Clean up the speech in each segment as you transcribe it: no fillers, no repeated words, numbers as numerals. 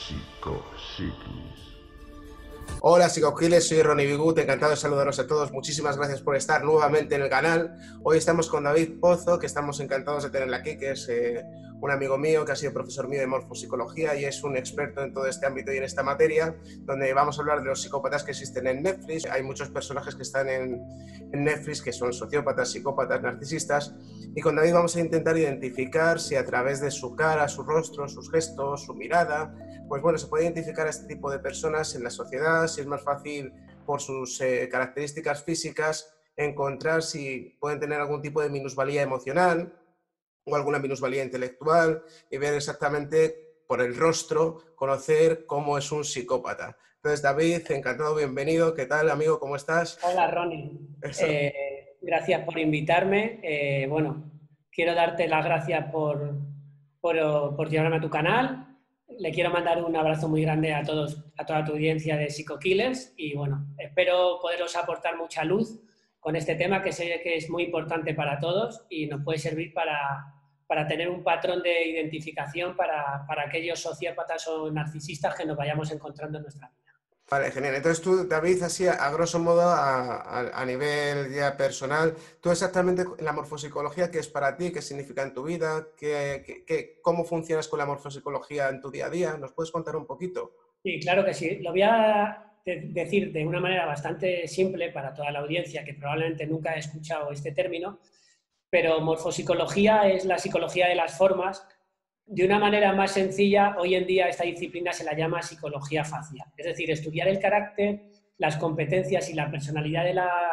Psicosiglis. Hola psicogiles, soy Ronnie Bigut, encantado de saludaros a todos, muchísimas gracias por estar nuevamente en el canal. Hoy estamos con David Pozo, que estamos encantados de tenerle aquí, que es un amigo mío, que ha sido profesor mío de morfopsicología y es un experto en todo este ámbito y en esta materia, donde vamos a hablar de los psicópatas que existen en Netflix. Hay muchos personajes que están en Netflix que son sociópatas, psicópatas, narcisistas, y con David vamos a intentar identificar si a través de su cara, su rostro, sus gestos, su mirada, pues bueno, se puede identificar a este tipo de personas en la sociedad, si es más fácil por sus características físicas encontrar si pueden tener algún tipo de minusvalía emocional o alguna minusvalía intelectual y ver exactamente por el rostro, conocer cómo es un psicópata. Entonces, David, encantado, bienvenido. ¿Qué tal, amigo? ¿Cómo estás? Hola, Ronnie. Eso. Gracias por invitarme. Bueno, quiero darte las gracias por llevarme a tu canal. Le quiero mandar un abrazo muy grande a todos, a toda tu audiencia de Psico-Killers y bueno, espero poderos aportar mucha luz con este tema que sé que es muy importante para todos y nos puede servir para tener un patrón de identificación para aquellos sociópatas o narcisistas que nos vayamos encontrando en nuestra vida. Vale, genial. Entonces tú, David, así a grosso modo, a nivel ya personal, tú exactamente en la morfopsicología, ¿qué es para ti? ¿Qué significa en tu vida? ¿Cómo funcionas con la morfopsicología en tu día a día? ¿Nos puedes contar un poquito? Sí, claro que sí. Lo voy a decir de una manera bastante simple para toda la audiencia que probablemente nunca ha escuchado este término, pero morfopsicología es la psicología de las formas. De una manera más sencilla, hoy en día esta disciplina se la llama psicología facial, es decir, estudiar el carácter, las competencias y la personalidad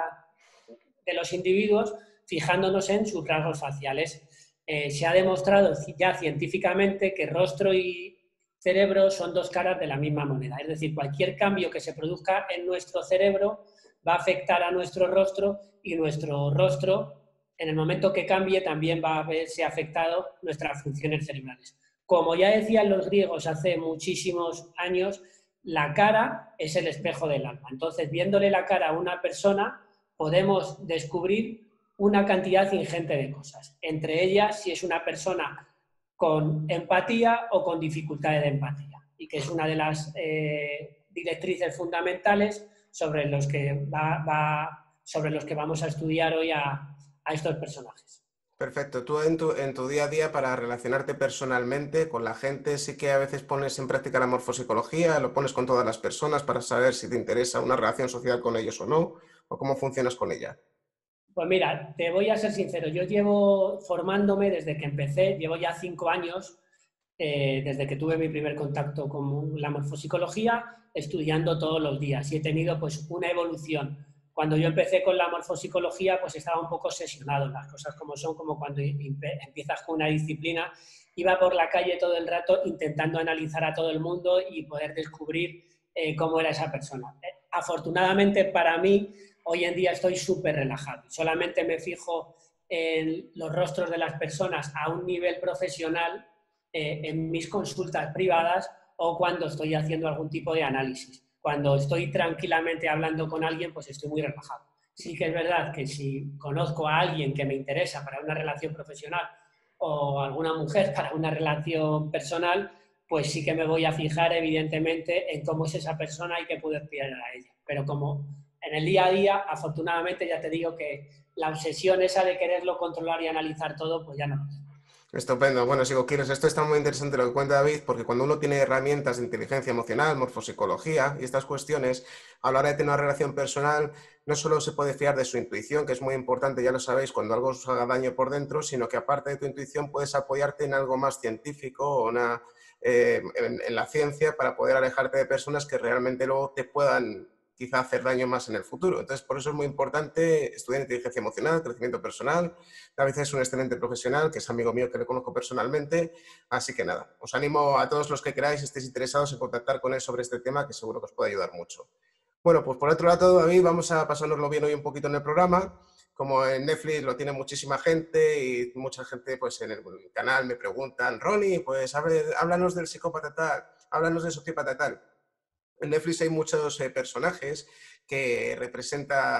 de los individuos fijándonos en sus rasgos faciales. Se ha demostrado ya científicamente que rostro y cerebro son dos caras de la misma moneda, es decir, cualquier cambio que se produzca en nuestro cerebro va a afectar a nuestro rostro y nuestro rostro, en el momento que cambie, también va a verse afectado nuestras funciones cerebrales. Como ya decían los griegos hace muchísimos años, la cara es el espejo del alma. Entonces, viéndole la cara a una persona, podemos descubrir una cantidad ingente de cosas. Entre ellas, si es una persona con empatía o con dificultades de empatía, y que es una de las directrices fundamentales sobre los que vamos a estudiar hoy a estos personajes. Perfecto. Tú en tu día a día, para relacionarte personalmente con la gente, sí que a veces pones en práctica la morfopsicología, lo pones con todas las personas para saber si te interesa una relación social con ellos o no, o cómo funcionas con ella. Pues mira, te voy a ser sincero, yo llevo formándome desde que empecé, llevo ya 5 años, desde que tuve mi primer contacto con la morfopsicología, estudiando todos los días y he tenido pues una evolución. Cuando yo empecé con la morfopsicología, pues estaba un poco obsesionado, las cosas como son, como cuando empiezas con una disciplina, iba por la calle todo el rato intentando analizar a todo el mundo y poder descubrir cómo era esa persona. Afortunadamente para mí, hoy en día estoy súper relajado. Solamente me fijo en los rostros de las personas a un nivel profesional en mis consultas privadas o cuando estoy haciendo algún tipo de análisis. Cuando estoy tranquilamente hablando con alguien, pues estoy muy relajado. Sí que es verdad que si conozco a alguien que me interesa para una relación profesional o alguna mujer para una relación personal, pues sí que me voy a fijar evidentemente en cómo es esa persona y qué puedo aspirar a ella. Pero como en el día a día, afortunadamente ya te digo que la obsesión esa de quererlo controlar y analizar todo, pues ya no lo tengo. Estupendo. Bueno, sigo, Kiros, esto está muy interesante lo que cuenta David, porque cuando uno tiene herramientas de inteligencia emocional, morfopsicología y estas cuestiones, a la hora de tener una relación personal, no solo se puede fiar de su intuición, que es muy importante, ya lo sabéis, cuando algo os haga daño por dentro, sino que aparte de tu intuición puedes apoyarte en algo más científico o en la ciencia para poder alejarte de personas que realmente luego te puedan quizá hacer daño más en el futuro. Entonces, por eso es muy importante estudiar inteligencia emocional, crecimiento personal. David es un excelente profesional, que es amigo mío, que le conozco personalmente. Así que nada, os animo a todos los que queráis, estéis interesados en contactar con él sobre este tema, que seguro que os puede ayudar mucho. Bueno, pues por otro lado, David, vamos a pasárnoslo bien hoy un poquito en el programa. Como en Netflix lo tiene muchísima gente y mucha gente pues en el canal me preguntan, Ronnie, pues a ver, háblanos del psicópata tal, háblanos del sociópata tal. En Netflix hay muchos personajes que representa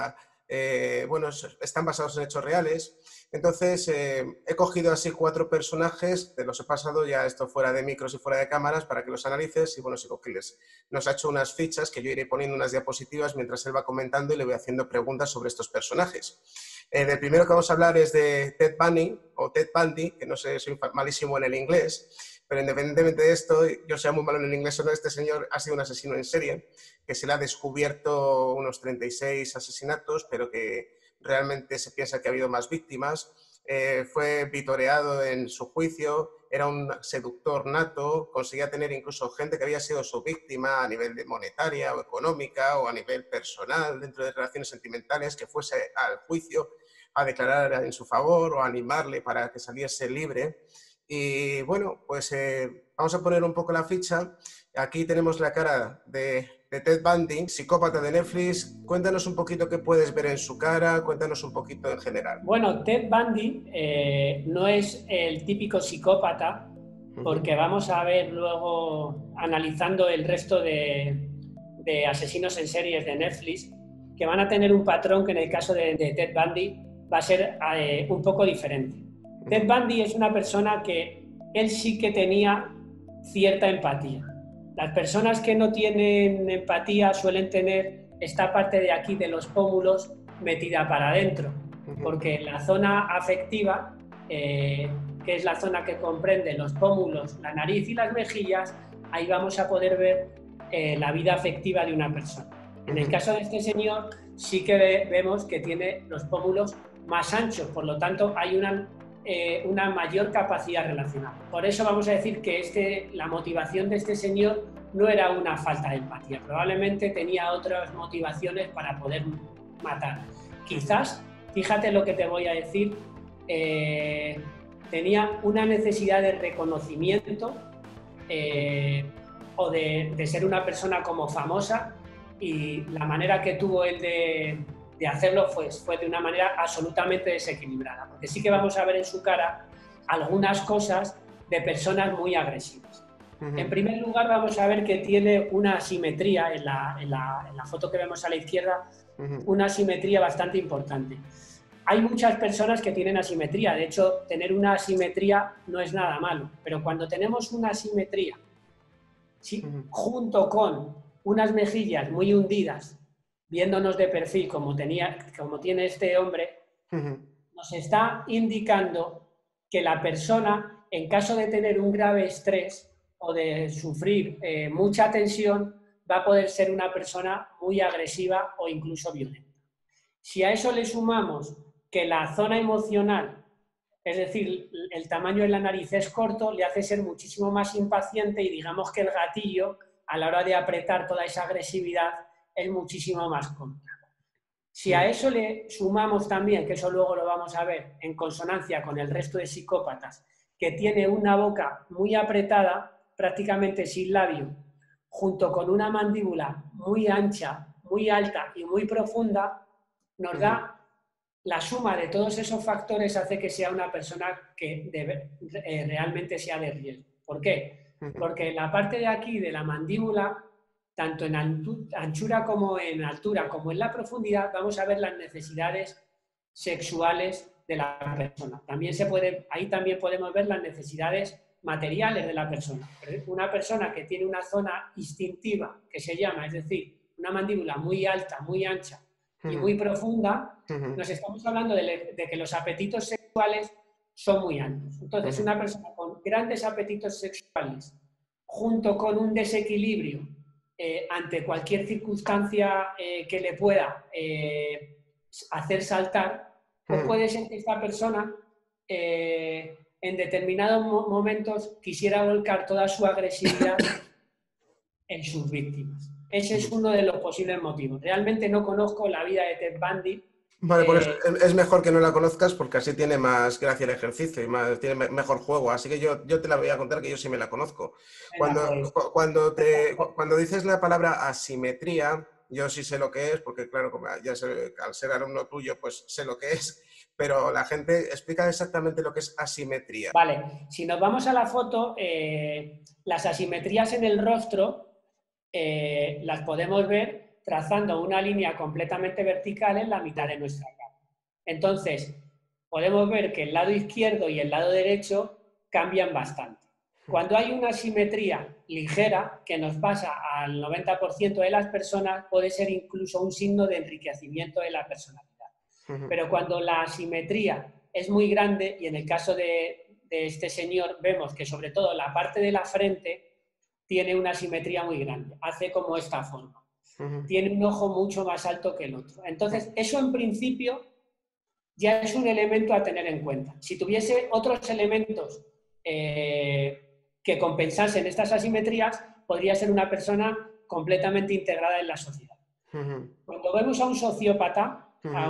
bueno, están basados en hechos reales. Entonces, he cogido así 4 personajes, te los he pasado ya esto fuera de micros y fuera de cámaras para que los analices y bueno, Psicoquiles nos ha hecho unas fichas que yo iré poniendo unas diapositivas mientras él va comentando y le voy haciendo preguntas sobre estos personajes. Del primero que vamos a hablar es de Ted Bundy, o Ted Bundy, que no sé, soy malísimo en el inglés, pero independientemente de esto, yo sea muy malo en el inglés o no, este señor ha sido un asesino en serie, que se le ha descubierto unos 36 asesinatos, pero que realmente se piensa que ha habido más víctimas. Fue vitoreado en su juicio, era un seductor nato, conseguía tener incluso gente que había sido su víctima a nivel de monetaria o económica o a nivel personal, dentro de relaciones sentimentales, que fuese al juicio a declarar en su favor o a animarle para que saliese libre. Y bueno, pues vamos a poner un poco la ficha. Aquí tenemos la cara de Ted Bundy, psicópata de Netflix. Cuéntanos un poquito qué puedes ver en su cara, cuéntanos un poquito en general. Bueno, Ted Bundy no es el típico psicópata, porque vamos a ver luego, analizando el resto de asesinos en series de Netflix, que van a tener un patrón que en el caso de Ted Bundy va a ser un poco diferente. Ted Bundy es una persona que él sí que tenía cierta empatía. Las personas que no tienen empatía suelen tener esta parte de aquí de los pómulos metida para adentro, porque la zona afectiva, que es la zona que comprende los pómulos, la nariz y las mejillas, ahí vamos a poder ver la vida afectiva de una persona. En el caso de este señor sí que vemos que tiene los pómulos más anchos, por lo tanto hay una mayor capacidad relacional. Por eso vamos a decir que la motivación de este señor no era una falta de empatía, probablemente tenía otras motivaciones para poder matar. Quizás, fíjate lo que te voy a decir, tenía una necesidad de reconocimiento o de ser una persona como famosa, y la manera que tuvo él de hacerlo fue de una manera absolutamente desequilibrada, porque sí que vamos a ver en su cara algunas cosas de personas muy agresivas. En primer lugar, vamos a ver que tiene una asimetría en la foto que vemos a la izquierda, una asimetría bastante importante. Hay muchas personas que tienen asimetría, de hecho, tener una asimetría no es nada malo, pero cuando tenemos una asimetría, ¿sí?, junto con unas mejillas muy hundidas, viéndonos de perfil como tiene este hombre, nos está indicando que la persona, en caso de tener un grave estrés o de sufrir mucha tensión, va a poder ser una persona muy agresiva o incluso violenta. Si a eso le sumamos que la zona emocional, es decir, el tamaño de la nariz es corto, le hace ser muchísimo más impaciente, y digamos que el gatillo a la hora de apretar toda esa agresividad es muchísimo más corto. Si a eso le sumamos también, que eso luego lo vamos a ver en consonancia con el resto de psicópatas, que tiene una boca muy apretada, prácticamente sin labio, junto con una mandíbula muy ancha, muy alta y muy profunda, nos da la suma de todos esos factores, hace que sea una persona que realmente sea de riesgo. ¿Por qué? Porque en la parte de aquí de la mandíbula, tanto en anchura como en altura, como en la profundidad, vamos a ver las necesidades sexuales de la persona. Ahí también podemos ver las necesidades materiales de la persona. Una persona que tiene una zona instintiva, que se llama, es decir, una mandíbula muy alta, muy ancha y muy profunda, nos estamos hablando de que los apetitos sexuales son muy altos. Entonces, una persona con grandes apetitos sexuales, junto con un desequilibrio ante cualquier circunstancia que le pueda hacer saltar, pues puede ser que esta persona en determinados momentos quisiera volcar toda su agresividad en sus víctimas. Ese es uno de los posibles motivos. Realmente no conozco la vida de Ted Bundy. Vale, por eso es mejor que no la conozcas, porque así tiene más gracia el ejercicio y tiene mejor juego. Así que yo te la voy a contar, que yo sí me la conozco. Cuando dices la palabra asimetría, yo sí sé lo que es, porque claro, ya sé, al ser alumno tuyo, pues sé lo que es, pero la gente explica exactamente lo que es asimetría. Vale, si nos vamos a la foto, las asimetrías en el rostro las podemos ver trazando una línea completamente vertical en la mitad de nuestra cara. Entonces, podemos ver que el lado izquierdo y el lado derecho cambian bastante. Cuando hay una simetría ligera, que nos pasa al 90% de las personas, puede ser incluso un signo de enriquecimiento de la personalidad. Pero cuando la asimetría es muy grande, y en el caso de este señor vemos que sobre todo la parte de la frente tiene una simetría muy grande, hace como esta forma. Tiene un ojo mucho más alto que el otro. Entonces, eso en principio ya es un elemento a tener en cuenta. Si tuviese otros elementos que compensasen estas asimetrías, podría ser una persona completamente integrada en la sociedad. Cuando vemos a un sociópata,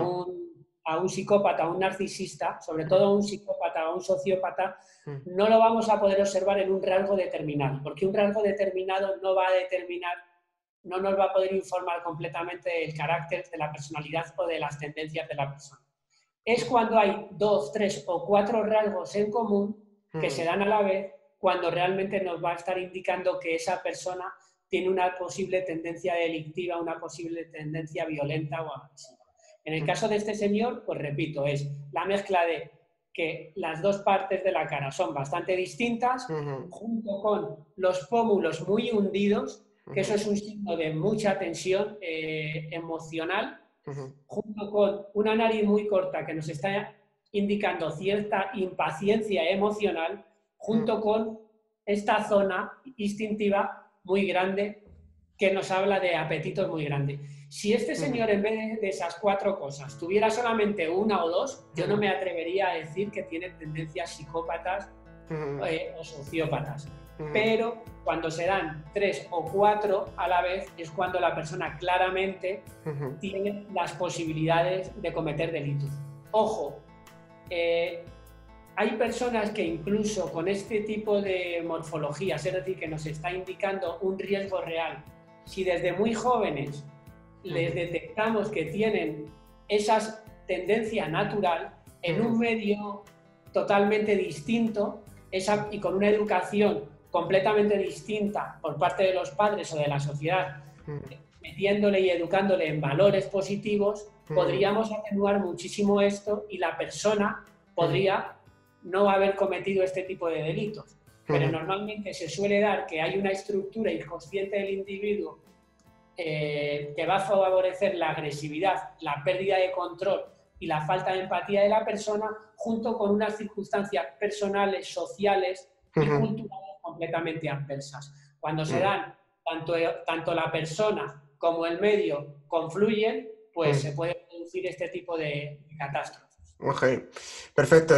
a un psicópata, a un narcisista, sobre todo a un psicópata o a un sociópata, no lo vamos a poder observar en un rasgo determinado, porque un rasgo determinado no va a determinar, no nos va a poder informar completamente del carácter, de la personalidad o de las tendencias de la persona. Es cuando hay 2, 3 o 4 rasgos en común que se dan a la vez, cuando realmente nos va a estar indicando que esa persona tiene una posible tendencia delictiva, una posible tendencia violenta o agresiva. En el caso de este señor, pues repito, es la mezcla de que las dos partes de la cara son bastante distintas, junto con los pómulos muy hundidos, que eso es un signo de mucha tensión emocional, junto con una nariz muy corta que nos está indicando cierta impaciencia emocional, junto con esta zona instintiva muy grande que nos habla de apetitos muy grandes. Si este señor, en vez de esas 4 cosas, tuviera solamente 1 o 2, yo no me atrevería a decir que tiene tendencias psicópatas o sociópatas. Pero cuando se dan 3 o 4 a la vez, es cuando la persona claramente tiene las posibilidades de cometer delitos. Ojo, hay personas que incluso con este tipo de morfologías, es decir, que nos está indicando un riesgo real, si desde muy jóvenes les detectamos que tienen esa tendencia natural en un medio totalmente distinto y con una educación completamente distinta por parte de los padres o de la sociedad, metiéndole y educándole en valores positivos, podríamos atenuar muchísimo esto y la persona podría no haber cometido este tipo de delitos. Pero normalmente se suele dar que hay una estructura inconsciente del individuo que va a favorecer la agresividad, la pérdida de control y la falta de empatía de la persona, junto con unas circunstancias personales, sociales y culturales completamente adversas. Cuando se dan, tanto la persona como el medio confluyen, pues se puede producir este tipo de catástrofes. Ok, perfecto.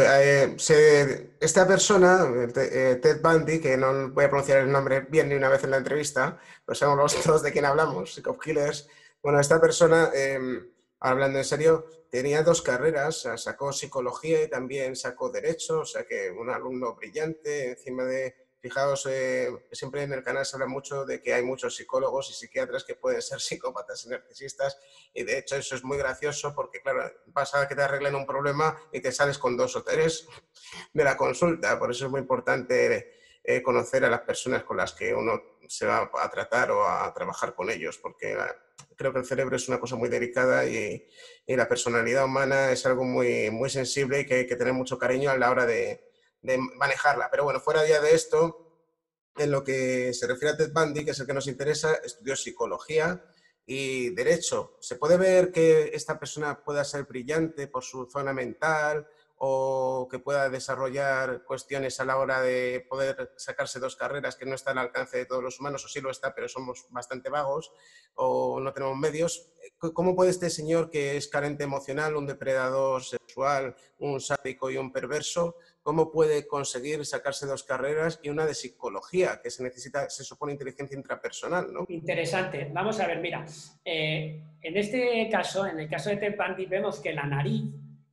Esta persona, Ted Bundy, que no voy a pronunciar el nombre bien ni una vez en la entrevista, pero sabemos todos de quién hablamos, Psycho Killers. Bueno, esta persona, hablando en serio, tenía 2 carreras, sacó psicología y también sacó derecho, o sea que un alumno brillante, encima de... Fijaos, siempre en el canal se habla mucho de que hay muchos psicólogos y psiquiatras que pueden ser psicópatas y narcisistas, y de hecho eso es muy gracioso porque, claro, pasa que te arreglen un problema y te sales con 2 o 3 de la consulta. Por eso es muy importante conocer a las personas con las que uno se va a tratar o a trabajar con ellos, porque creo que el cerebro es una cosa muy delicada y la personalidad humana es algo muy, muy sensible y que hay que tener mucho cariño a la hora de manejarla. Pero bueno, fuera ya de esto, en lo que se refiere a Ted Bundy, que es el que nos interesa, estudió psicología y derecho. ¿Se puede ver que esta persona pueda ser brillante por su zona mental o que pueda desarrollar cuestiones a la hora de poder sacarse 2 carreras que no están al alcance de todos los humanos, o sí lo está, pero somos bastante vagos o no tenemos medios? ¿Cómo puede este señor, que es carente emocional, un depredador sexual, un sádico y un perverso, cómo puede conseguir sacarse 2 carreras y una de psicología, que se necesita, se supone, inteligencia intrapersonal, ¿no? Interesante. Vamos a ver, mira, en este caso, en el caso de Ted Bundy, vemos que la nariz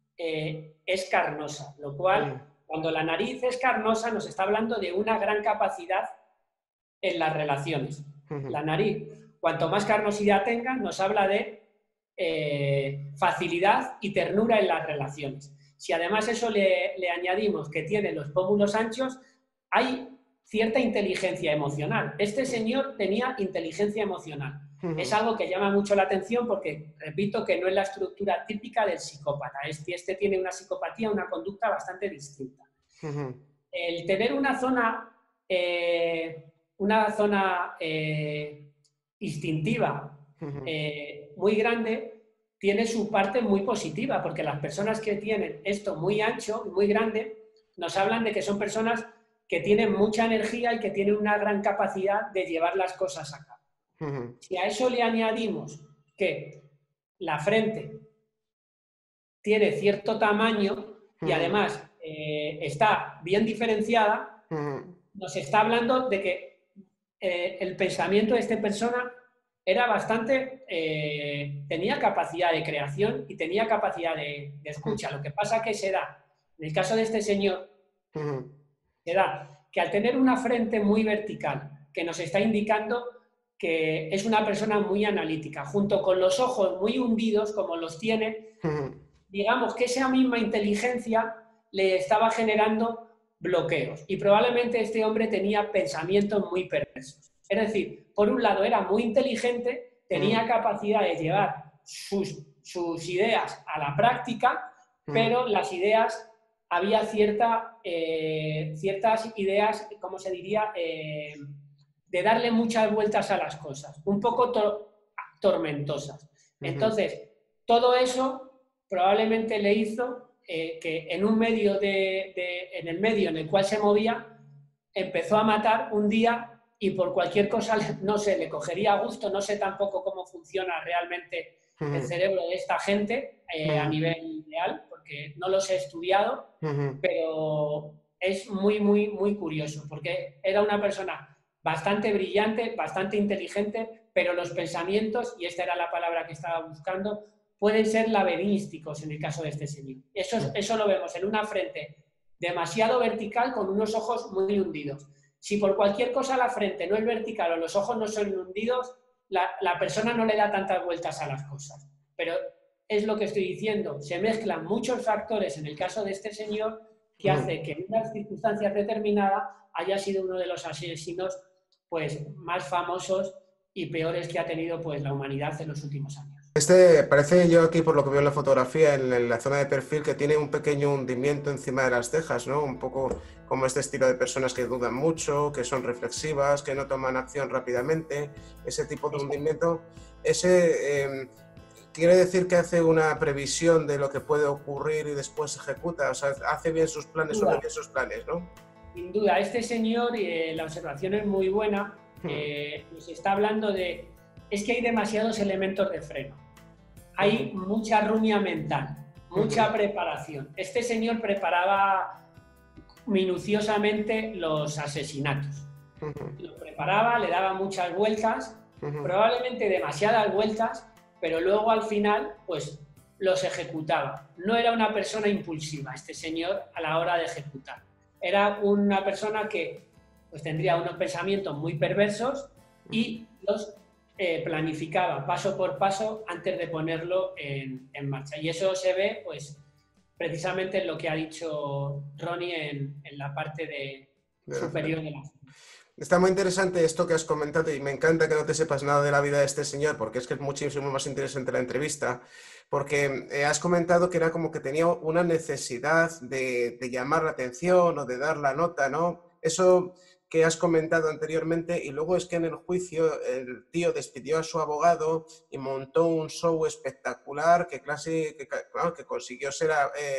es carnosa, lo cual, cuando la nariz es carnosa, nos está hablando de una gran capacidad en las relaciones. La nariz, cuanto más carnosidad tenga, nos habla de facilidad y ternura en las relaciones. Si además eso le añadimos que tiene los pómulos anchos, hay cierta inteligencia emocional. Este señor tenía inteligencia emocional. Es algo que llama mucho la atención porque, repito, que no es la estructura típica del psicópata. Este tiene una psicopatía, una conducta bastante distinta. El tener una zona instintiva muy grande tiene su parte muy positiva, porque las personas que tienen esto muy ancho, muy grande, nos hablan de que son personas que tienen mucha energía y que tienen una gran capacidad de llevar las cosas a cabo. Si a eso le añadimos que la frente tiene cierto tamaño y además está bien diferenciada, nos está hablando de que el pensamiento de esta persona era bastante, tenía capacidad de creación y tenía capacidad de escucha. Lo que pasa que se da, en el caso de este señor, se da que al tener una frente muy vertical, que nos está indicando que es una persona muy analítica, junto con los ojos muy hundidos, como los tiene, digamos que esa misma inteligencia le estaba generando bloqueos. Y probablemente este hombre tenía pensamientos muy perversos. Es decir, por un lado era muy inteligente, tenía capacidad de llevar sus ideas a la práctica, pero las ideas, había ciertas ideas, ¿cómo se diría?, de darle muchas vueltas a las cosas, un poco tormentosas. Entonces, todo eso probablemente le hizo que en un medio en el medio en el cual se movía, empezó a matar un día y por cualquier cosa, no sé, le cogería gusto, no sé tampoco cómo funciona realmente el cerebro de esta gente a nivel real, porque no los he estudiado, pero es muy, muy, muy curioso, porque era una persona bastante brillante, bastante inteligente, pero los pensamientos, y esta era la palabra que estaba buscando, pueden ser laberísticos en el caso de este señor. Eso lo vemos en una frente demasiado vertical con unos ojos muy hundidos. Si por cualquier cosa la frente no es vertical o los ojos no son hundidos, la persona no le da tantas vueltas a las cosas. Pero es lo que estoy diciendo, se mezclan muchos factores en el caso de este señor que hace que en unas circunstancias determinadas haya sido uno de los asesinos pues, más famosos y peores que ha tenido pues, la humanidad en los últimos años. Parece yo aquí, por lo que veo en la fotografía, en la zona de perfil, que tiene un pequeño hundimiento encima de las cejas, ¿no? Un poco como este estilo de personas que dudan mucho, que son reflexivas, que no toman acción rápidamente. Ese tipo de hundimiento, quiere decir que hace una previsión de lo que puede ocurrir y después ejecuta, o sea, hace bien sus planes o bien sus planes, ¿no? Sin duda, este señor, la observación es muy buena, nos está hablando de, es que hay demasiados elementos de freno, hay mucha ruña mental, mucha preparación. Este señor preparaba minuciosamente los asesinatos, lo preparaba, le daba muchas vueltas, probablemente demasiadas vueltas, pero luego al final, pues, los ejecutaba. No era una persona impulsiva este señor a la hora de ejecutar. Era una persona que pues, tendría unos pensamientos muy perversos y los planificaba paso por paso antes de ponerlo en marcha. Y eso se ve pues, precisamente en lo que ha dicho Ronnie en la parte superior de la zona. Está muy interesante esto que has comentado y me encanta que no te sepas nada de la vida de este señor porque es que es muchísimo más interesante la entrevista, porque has comentado que era como que tenía una necesidad de llamar la atención o de dar la nota, ¿no? Eso que has comentado anteriormente, y luego es que en el juicio el tío despidió a su abogado y montó un show espectacular que consiguió ser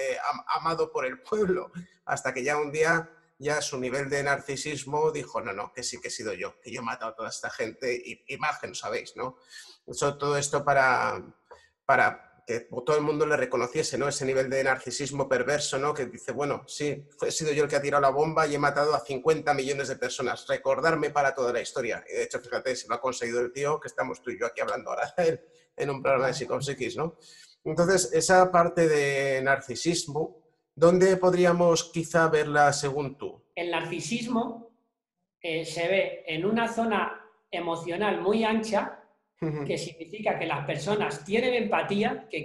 amado por el pueblo, hasta que ya un día ya su nivel de narcisismo dijo, no, que sí que he sido yo, que yo he matado a toda esta gente y más que no sabéis, ¿no? Todo esto para que todo el mundo le reconociese, ¿no? Ese nivel de narcisismo perverso, ¿no? Que dice, bueno, sí, he sido yo el que ha tirado la bomba y he matado a 50 millones de personas. Recordarme para toda la historia. Y de hecho, fíjate, si lo ha conseguido el tío, que estamos tú y yo aquí hablando ahora de él en un programa de Psicopsiquis, ¿no? Entonces, esa parte de narcisismo, ¿dónde podríamos quizá verla según tú? El narcisismo se ve en una zona emocional muy ancha, que significa que las personas tienen empatía, que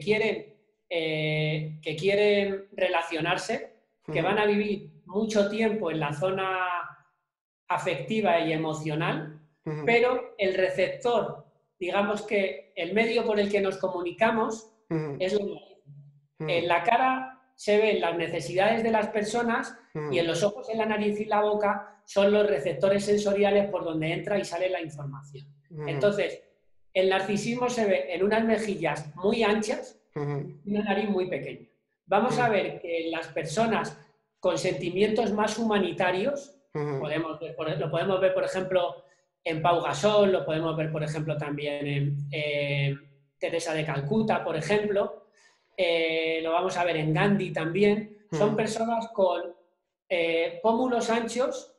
quieren relacionarse, que van a vivir mucho tiempo en la zona afectiva y emocional, pero el receptor digamos que el medio por el que nos comunicamos es la nariz. En la cara se ven las necesidades de las personas y en los ojos, en la nariz y la boca son los receptores sensoriales por donde entra y sale la información. Entonces, el narcisismo se ve en unas mejillas muy anchas y una nariz muy pequeña. Vamos a ver que las personas con sentimientos más humanitarios, lo podemos ver, por ejemplo, en Pau Gasol, lo podemos ver, por ejemplo, también en Teresa de Calcuta, por ejemplo, lo vamos a ver en Gandhi también. Son personas con pómulos anchos,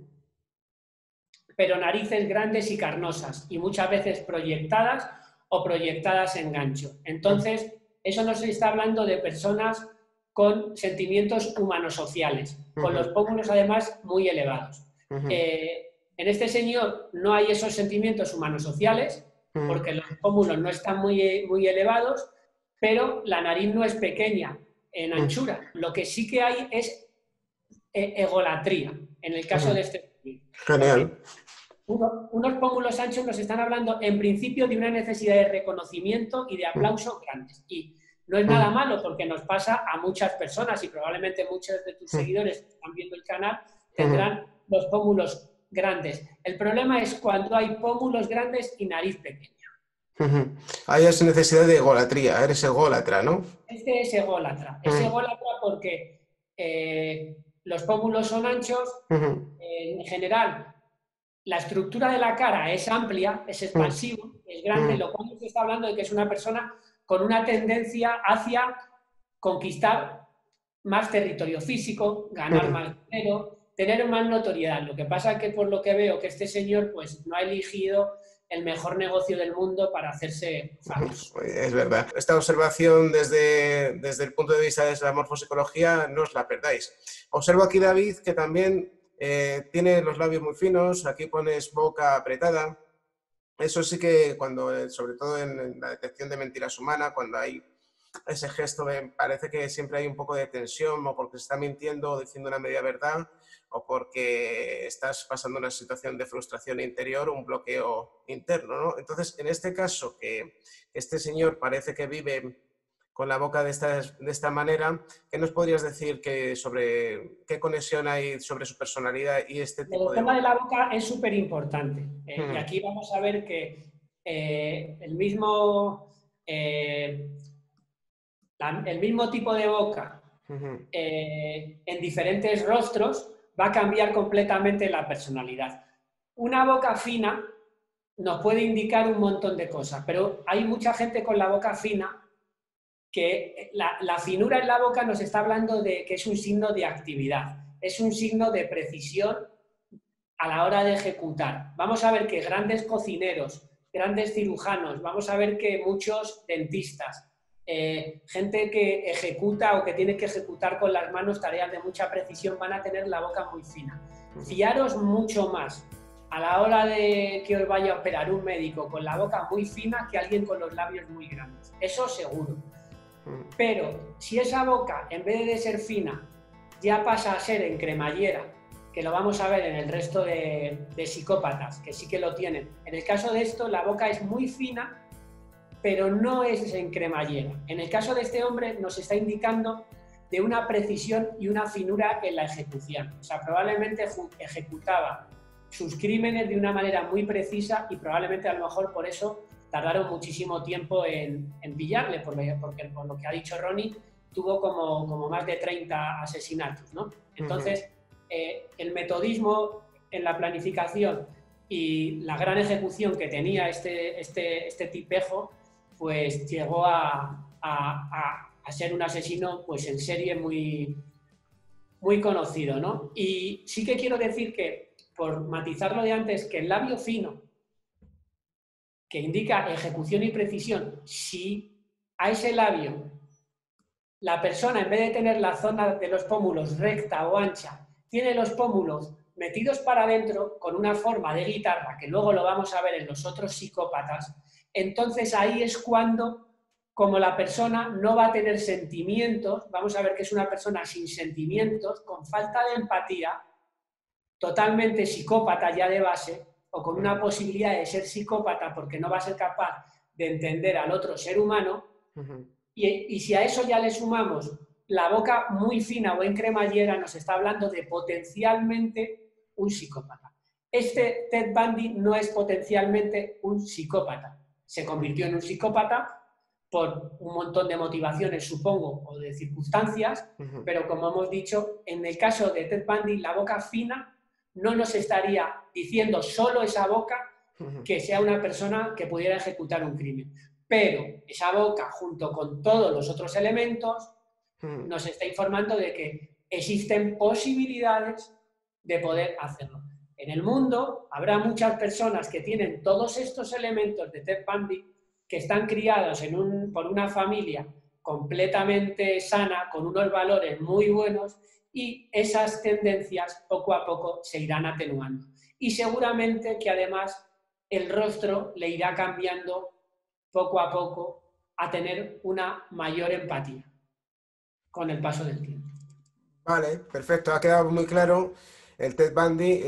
pero narices grandes y carnosas, y muchas veces proyectadas o proyectadas en gancho. Entonces, eso nos está hablando de personas con sentimientos humanosociales, con los pómulos además muy elevados. En este señor no hay esos sentimientos humanosociales, porque los pómulos no están muy elevados, pero la nariz no es pequeña en anchura. Lo que sí que hay es egolatría, en el caso de este. Genial. Unos pómulos anchos nos están hablando, en principio, de una necesidad de reconocimiento y de aplauso grandes. Y no es nada malo, porque nos pasa a muchas personas, y probablemente muchos de tus seguidores que están viendo el canal tendrán los pómulos grandes. El problema es cuando hay pómulos grandes y nariz pequeña. Hay esa necesidad de egolatría, eres ególatra, ¿no? Este es ególatra. Es ególatra porque los pómulos son anchos, en general la estructura de la cara es amplia, es expansivo, es grande, lo cual se está hablando de que es una persona con una tendencia hacia conquistar más territorio físico, ganar más dinero, tener más notoriedad. Lo que pasa es que por lo que veo que este señor pues no ha elegido el mejor negocio del mundo para hacerse famoso. Es verdad. Esta observación desde el punto de vista de la morfopsicología no os la perdáis. Observo aquí, David, que también tiene los labios muy finos, aquí pones boca apretada. Eso sí que cuando, sobre todo en la detección de mentiras humanas, cuando hay ese gesto, parece que siempre hay un poco de tensión, o porque se está mintiendo o diciendo una media verdad, o porque estás pasando una situación de frustración interior, un bloqueo interno, ¿no? Entonces, en este caso, que este señor parece que vive con la boca de esta manera, ¿qué nos podrías decir sobre qué conexión hay sobre su personalidad y este tipo El tema de la boca es súper importante. Y aquí vamos a ver que el mismo tipo de boca en diferentes rostros va a cambiar completamente la personalidad. Una boca fina nos puede indicar un montón de cosas, pero hay mucha gente con la boca fina que la finura en la boca nos está hablando de que es un signo de actividad, es un signo de precisión a la hora de ejecutar. Vamos a ver que grandes cocineros, grandes cirujanos, vamos a ver que muchos dentistas, gente que ejecuta o que tiene que ejecutar con las manos tareas de mucha precisión van a tener la boca muy fina. Fiaros mucho más a la hora de que os vaya a operar un médico con la boca muy fina que alguien con los labios muy grandes. Eso seguro. Pero si esa boca, en vez de ser fina, ya pasa a ser en cremallera, que lo vamos a ver en el resto de psicópatas, que sí que lo tienen. En el caso de esto, la boca es muy fina, pero no es en cremallera. En el caso de este hombre nos está indicando de una precisión y una finura en la ejecución. O sea, probablemente ejecutaba sus crímenes de una manera muy precisa y probablemente a lo mejor por eso tardaron muchísimo tiempo en pillarle, porque por lo que ha dicho Ronnie, tuvo como más de 30 asesinatos, ¿no? Entonces, el metodismo en la planificación y la gran ejecución que tenía este tipejo, pues llegó a ser un asesino pues en serie muy, muy conocido, ¿no? Y sí que quiero decir que, por matizarlo de antes, que el labio fino, que indica ejecución y precisión, si a ese labio la persona, en vez de tener la zona de los pómulos recta o ancha, tiene los pómulos metidos para adentro con una forma de guitarra, que luego lo vamos a ver en los otros psicópatas, entonces ahí es cuando, como la persona no va a tener sentimientos, vamos a ver que es una persona sin sentimientos, con falta de empatía, totalmente psicópata ya de base, o con una posibilidad de ser psicópata porque no va a ser capaz de entender al otro ser humano, y si a eso ya le sumamos la boca muy fina o en cremallera, nos está hablando de potencialmente un psicópata. Este Ted Bundy no es potencialmente un psicópata. Se convirtió en un psicópata por un montón de motivaciones, supongo, o de circunstancias, pero como hemos dicho, en el caso de Ted Bundy, la boca fina no nos estaría diciendo solo esa boca que sea una persona que pudiera ejecutar un crimen. Pero esa boca, junto con todos los otros elementos, nos está informando de que existen posibilidades de poder hacerlo. En el mundo habrá muchas personas que tienen todos estos elementos de Ted Bundy, que están criados por una familia completamente sana, con unos valores muy buenos, y esas tendencias poco a poco se irán atenuando. Y seguramente que además el rostro le irá cambiando poco a poco a tener una mayor empatía con el paso del tiempo. Vale, perfecto, ha quedado muy claro el Ted Bundy.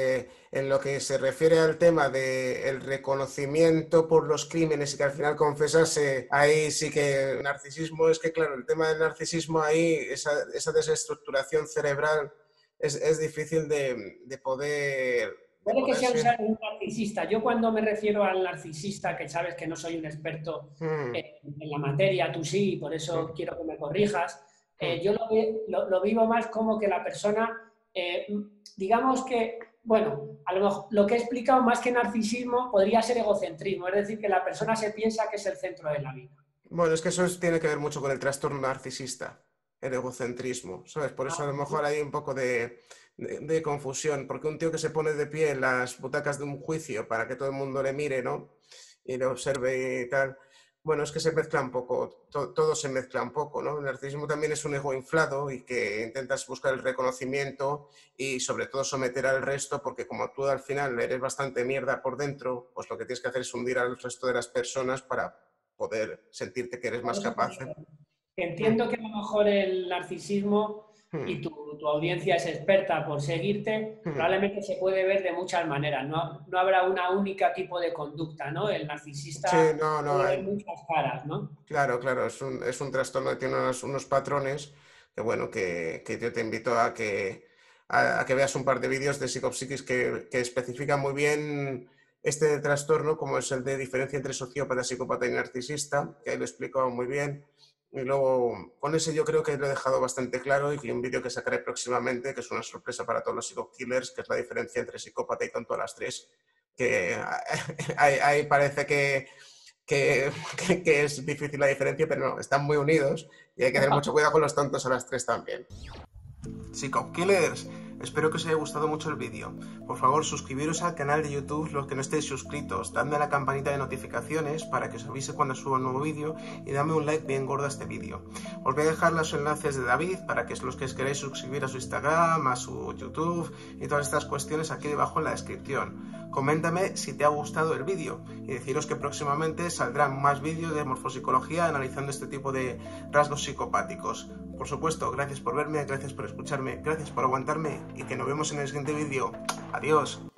En lo que se refiere al tema del reconocimiento por los crímenes y que al final confesase, ahí sí que el narcisismo, es que claro, el tema del narcisismo ahí, esa desestructuración cerebral es difícil de poder... Puede que sea un narcisista. Yo cuando me refiero al narcisista, que sabes que no soy un experto en la materia, tú sí, por eso quiero que me corrijas, yo lo vivo más como que la persona, digamos que, bueno, a lo mejor lo que he explicado más que narcisismo podría ser egocentrismo, es decir, que la persona se piensa que es el centro de la vida. Bueno, es que eso tiene que ver mucho con el trastorno narcisista, el egocentrismo, ¿sabes? Por eso a lo mejor hay un poco de confusión, porque un tío que se pone de pie en las butacas de un juicio para que todo el mundo le mire, ¿no? Y le observe y tal. Bueno, es que se mezcla un poco, todo se mezcla un poco, ¿no? El narcisismo también es un ego inflado y que intentas buscar el reconocimiento y sobre todo someter al resto, porque como tú al final eres bastante mierda por dentro, pues lo que tienes que hacer es hundir al resto de las personas para poder sentirte que eres más capaz. Entiendo que a lo mejor el narcisismo, y tu audiencia es experta por seguirte, probablemente se puede ver de muchas maneras. No habrá una única tipo de conducta, ¿no? El narcisista tiene muchas caras, ¿no? Claro, es un trastorno que tiene unos patrones que, bueno, que yo te invito a que veas un par de vídeos de Psicopsiquis que especifican muy bien este trastorno, como es el de diferencia entre sociópata, psicópata y narcisista, que ahí lo he explicado muy bien. Y luego, con ese yo creo que lo he dejado bastante claro y un vídeo que sacaré próximamente, que es una sorpresa para todos los psicokillers, que es la diferencia entre psicópata y tonto a las tres, que ahí parece que es difícil la diferencia, pero no, están muy unidos y hay que tener mucho cuidado con los tontos a las tres también. Psicokillers, espero que os haya gustado mucho el vídeo. Por favor, suscribiros al canal de YouTube los que no estéis suscritos, dadme a la campanita de notificaciones para que os avise cuando suba un nuevo vídeo y dame un like bien gordo a este vídeo. Os voy a dejar los enlaces de David para que los que queréis suscribir a su Instagram, a su YouTube y todas estas cuestiones aquí debajo en la descripción. Coméntame si te ha gustado el vídeo y deciros que próximamente saldrán más vídeos de morfopsicología analizando este tipo de rasgos psicopáticos. Por supuesto, gracias por verme, gracias por escucharme, gracias por aguantarme y que nos vemos en el siguiente vídeo. Adiós.